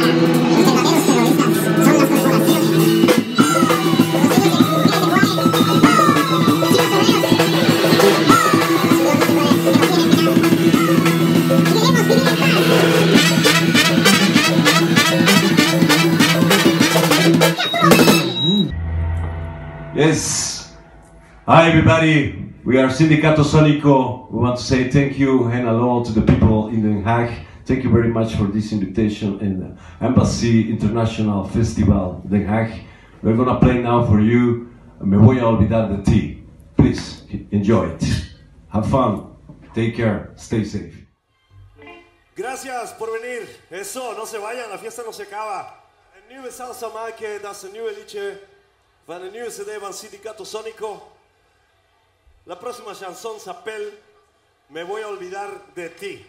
Yes. Hi everybody, we are Sindicato Sonico. We want to say thank you and hello to the people in Den Haag. Thank you very much for this invitation in the Embassy International Festival Den Haag. We're gonna play now for you Me Voy a Olvidar de Ti. Please enjoy it. Have fun. Take care. Stay safe. Gracias por venir. Eso, no se vayan, la fiesta no se acaba. Een nieuwe salsa maken, dat is een nieuwe liedje van een nieuwe CD van Sindicato Sonico. La próxima chanson s'appelle Me Voy a Olvidar de Ti.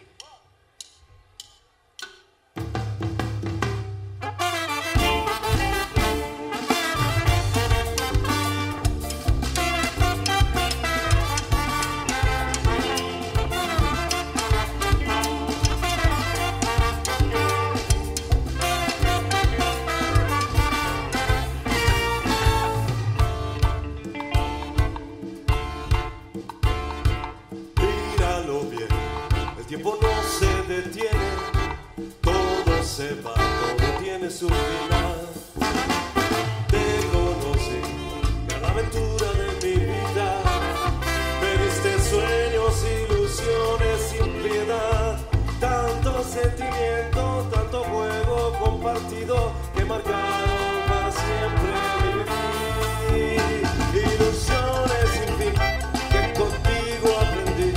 El tiempo no se detiene, todo se va, todo tiene su final. Te conocí, cada aventura de mi vida, me diste sueños, ilusiones sin piedad, tanto sentimiento, tanto juego compartido que marcaron para siempre mi vivir. Ilusiones sin fin que contigo aprendí.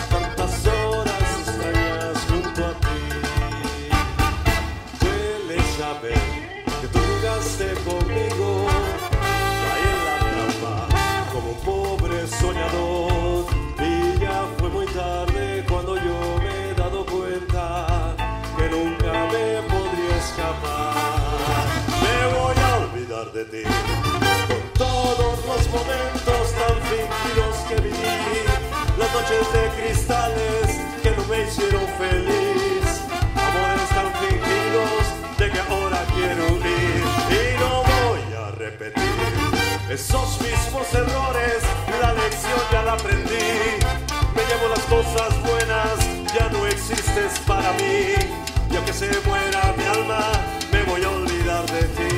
Que tú jugaste conmigo, caí en la trampa como un pobre soñador, y ya fue muy tarde cuando yo me he dado cuenta que nunca me podría escapar. Me voy a olvidar de ti, con todos los momentos tan fingidos que viví, las noches de cristales que no me hicieron feliz, amores tan fingidos de que ahora quiero huir y no voy a repetir esos mismos errores, la lección ya la aprendí, me llevo las cosas buenas, ya no existes para mí, y aunque se muera mi alma, me voy a olvidar de ti.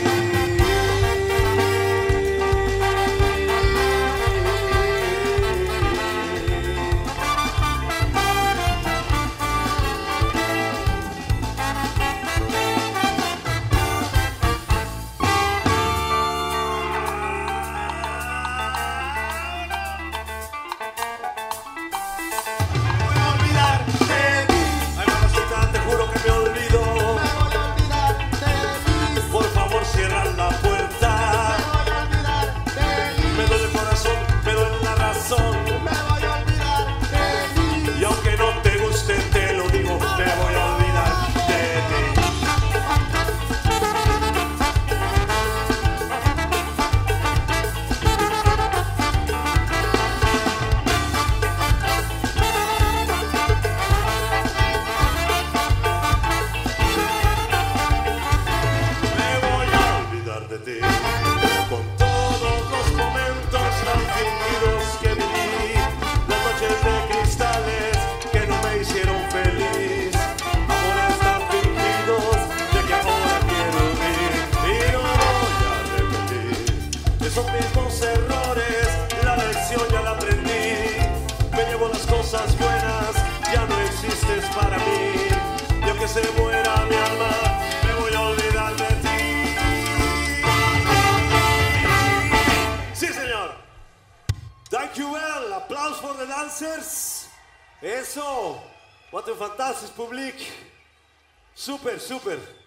Para mí, y aunque se muera mi alma, me voy a olvidar de ti. Sí, señor. Thank you well. Applaus for the dancers. Eso. Wat een fantastisch publiek. Super, super.